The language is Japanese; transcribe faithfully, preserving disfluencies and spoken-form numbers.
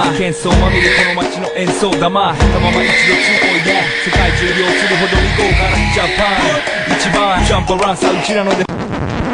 喧騒まみれこの街の演奏玉たまま一度つおいで世界中量するほどに豪華なジャパン一番ジャンプランサーうちらので